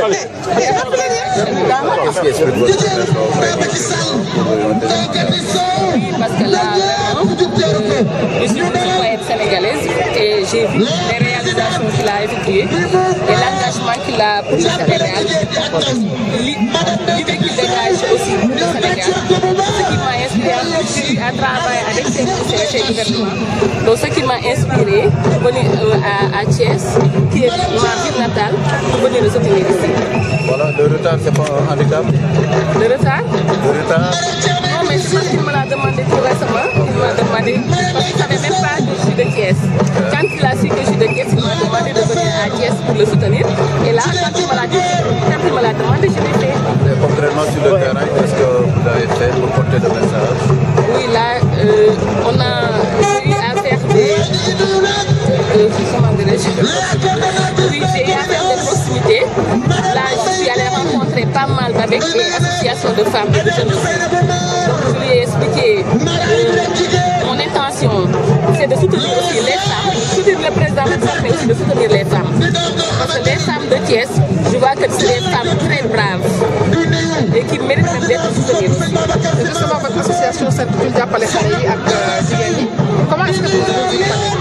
Parce que là, je suis une citoyenne sénégalaise et j'ai vu les réalisations qu'il a effectuées et l'engagement qu'il a pour le Sénégal, l'idée qu'il dégage aussi pour le Sénégal, ce qui m'a inspiré à travailler avec ces gouvernements. Donc ce qui m'a inspiré pour venir à Thiès, qui est ma ville natale, pour venir le soutenir ici. Voilà, le retard, c'est pas un handicap? Le retard? Le retard? Non, mais c'est parce qu'il me l'a demandé tout récemment. Il m'a demandé, parce qu'il ne savait même pas que je suis de Thiès. Quand il a su que je suis de Thiès, il m'a demandé de venir à Thiès pour le soutenir. Et là, quand il me l'a demandé, je l'ai fait. Et concrètement sur le terrain, qu'est-ce que vous avez fait pour porter le message? Oui, là, on a eu à faire des... comment dirais-je? Oui, j'ai eu à faire des proximités. Là, je suis allée rencontrer pas mal avec des associations de femmes et de jeunes. Donc, je lui ai expliqué mon intention, c'est de soutenir aussi les femmes, soutenir le président Macky Sall, mais aussi de soutenir les femmes. Parce que les femmes de Thiès, je vois que c'est des femmes très braves et qui méritent même d'être soutenues aussi. Justement, votre association s'intitule Jàppale Xale yi ak jigéen ñi. Comment est-ce que vous vous y prenez?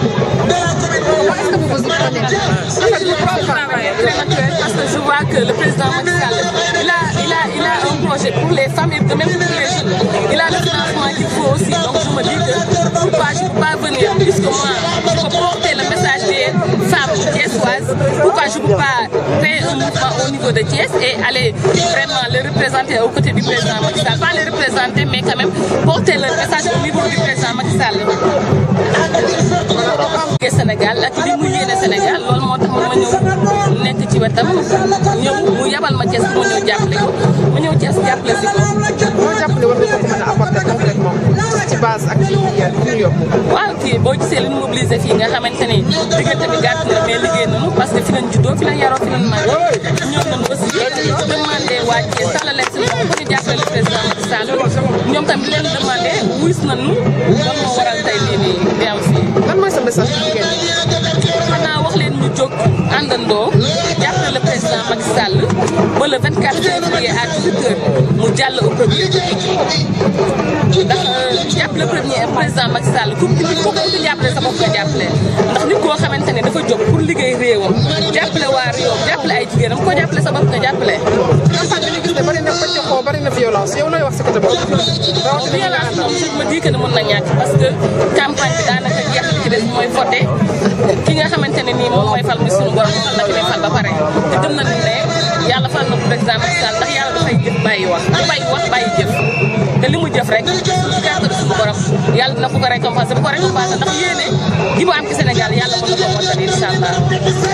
Très naturel parce que je vois que le président Macky Sall, il a un projet pour les femmes et même pour les jeunes. Il a le financement qu'il faut aussi. Donc je me dis que je ne peux pas venir puisque moi, je peux porter le message des femmes thiessoises. Pourquoi je ne peux pas créer un mouvement au niveau de Thiès et aller vraiment les représenter aux côtés du président Macky Sall. Pas les représenter, mais quand même porter le message au niveau du président Macky Sall. Sénégal ak li mu yéene Sénégal loolu moo tax ma ñëw nekk ci wetam ñëw mu yabal ma Thiès mu ñëw jàppale ko mu ñëw Thiès jàppale si ko. boo jàppale war nga ko mën a apporter concrètement ci base ak ci ñu yóbbu. waaw kii boo gisee li ñu mobilisé fii nga xamante ni diggante bi gàtt na mais liggéey nañu parce que fi lañ juddoo fi lañ yaroo fi lañ màggee ñoom nañu aussi demandé waa Thiès tàllal leen si loxo pour ñu jàppale le président Macky Sall ñoom tamit leen demandé wuys nañu lan moo waral tey lii nii di am fii. lan mooy sa message ci jigéen ñi? xanaa wax leen ñu jóg àndandoo jàppale le président Macky Sall ba le 24 février à 18h mu jàll au premier ndax jàppale premier président Macky Sall ku ko jàppale sa bopp nga jàppale ndax nit koo xamante ne dafa jóg pour liggéey réewam jàppale waa réewam jàppale ay jigéenam ko jàppale sa bopp nga jàppale. campagne bi ñu gis ne bari na pëccëxoo bari na violence yow looy wax si côté boobu. violence moom je me dis que ne mën na ñàkk parce que campagne bi daanaka jeex ci des mooy voté ki nga xamante ne nii moom mooy fal mi suñu borom fal na ki lay fal ba pare te gëm nañu ne yàlla fal na président Macky Sall ndax yàlla dafay jëf bàyyi wax bàyyi jëf te li mu jëf rek ci kàttanu suñu borom yàlla dina ko récompensé bu ko récompensé ndax yéene gi mu am ci Sénégal yàlla mën na ko mottali incha allah.